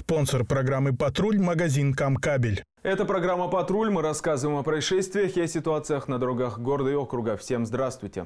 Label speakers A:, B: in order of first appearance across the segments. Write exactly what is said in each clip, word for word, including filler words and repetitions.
A: Спонсор программы «Патруль» – магазин «Камкабель».
B: Это программа «Патруль». Мы рассказываем о происшествиях и о ситуациях на дорогах города и округа. Всем здравствуйте.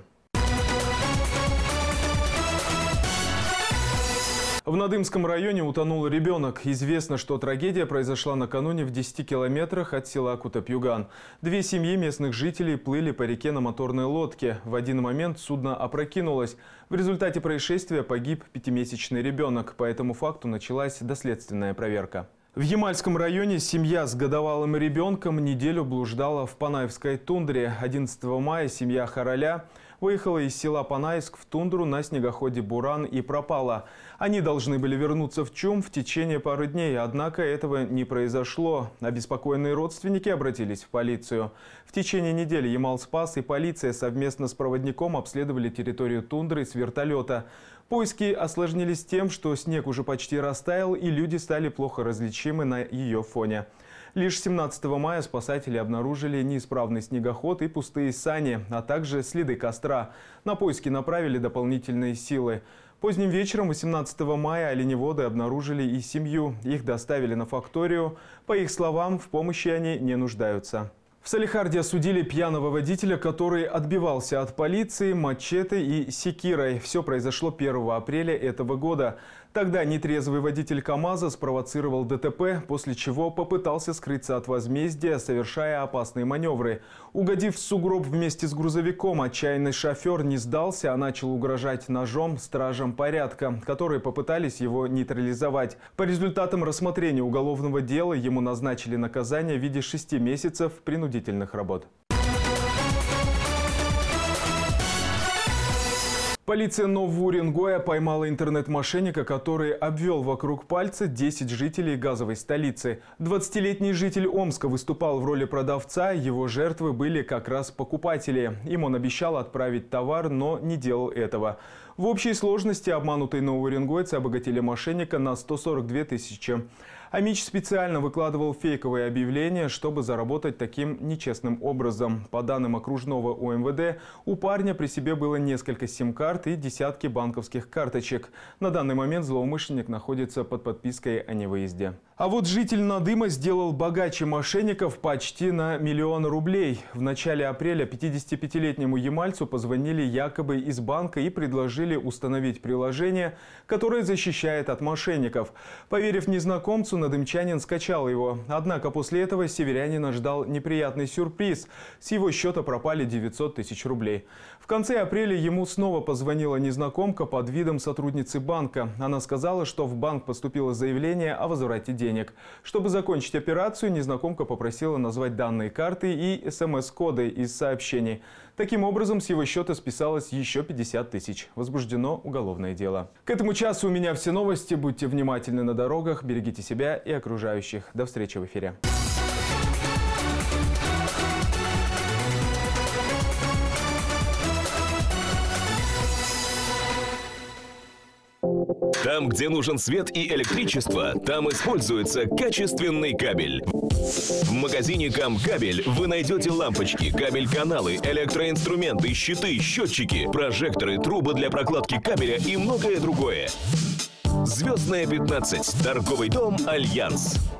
B: В Надымском районе утонул ребенок. Известно, что трагедия произошла накануне в десяти километрах от села Кутапьюган. Две семьи местных жителей плыли по реке на моторной лодке. В один момент судно опрокинулось. В результате происшествия погиб пятимесячный ребенок. По этому факту началась доследственная проверка. В Ямальском районе семья с годовалым ребенком неделю блуждала в Панаевской тундре. одиннадцатого мая семья Хороля выехала из села Панаевск в тундру на снегоходе «Буран» и пропала. Они должны были вернуться в ЧУМ в течение пары дней, однако этого не произошло. Обеспокоенные родственники обратились в полицию. В течение недели Ямал-Спас и полиция совместно с проводником обследовали территорию тундры с вертолета. Поиски осложнились тем, что снег уже почти растаял и люди стали плохо различимы на ее фоне. Лишь семнадцатого мая спасатели обнаружили неисправный снегоход и пустые сани, а также следы костра. На поиски направили дополнительные силы. Поздним вечером восемнадцатого мая оленеводы обнаружили и семью. Их доставили на факторию. По их словам, в помощи они не нуждаются. В Салехарде осудили пьяного водителя, который отбивался от полиции мачете и секирой. Все произошло первого апреля этого года. Тогда нетрезвый водитель КАМАЗа спровоцировал ДТП, после чего попытался скрыться от возмездия, совершая опасные маневры. Угодив в сугроб вместе с грузовиком, отчаянный шофер не сдался, а начал угрожать ножом стражам порядка, которые попытались его нейтрализовать. По результатам рассмотрения уголовного дела ему назначили наказание в виде шести месяцев принудительных работ. Полиция Нового Уренгоя поймала интернет-мошенника, который обвел вокруг пальца десять жителей газовой столицы. двадцатилетний житель Омска выступал в роли продавца, его жертвы были как раз покупатели. Им он обещал отправить товар, но не делал этого. В общей сложности обманутые новоуренгойцы обогатили мошенника на сто сорок две тысячи. Амич специально выкладывал фейковые объявления, чтобы заработать таким нечестным образом. По данным окружного УМВД, у парня при себе было несколько сим-карт и десятки банковских карточек. На данный момент злоумышленник находится под подпиской о невыезде. А вот житель Надыма сделал богаче мошенников почти на миллион рублей. В начале апреля пятидесятипятилетнему ямальцу позвонили якобы из банка и предложили установить приложение, которое защищает от мошенников. Поверив незнакомцу, надымчанин скачал его. Однако после этого северянина ждал неприятный сюрприз. С его счета пропали девятьсот тысяч рублей. В конце апреля ему снова позвонила незнакомка под видом сотрудницы банка. Она сказала, что в банк поступило заявление о возврате денег. Чтобы закончить операцию, незнакомка попросила назвать данные карты и смс-коды из сообщений. Таким образом, с его счета списалось еще пятьдесят тысяч. Возбуждено уголовное дело. К этому часу у меня все новости. Будьте внимательны на дорогах, берегите себя и окружающих. До встречи в эфире.
C: Там, где нужен свет и электричество, там используется качественный кабель. В магазине «Камкабель» вы найдете лампочки, кабель-каналы, электроинструменты, щиты, счетчики, прожекторы, трубы для прокладки кабеля и многое другое. Звездная пятнадцать. Торговый дом «Альянс».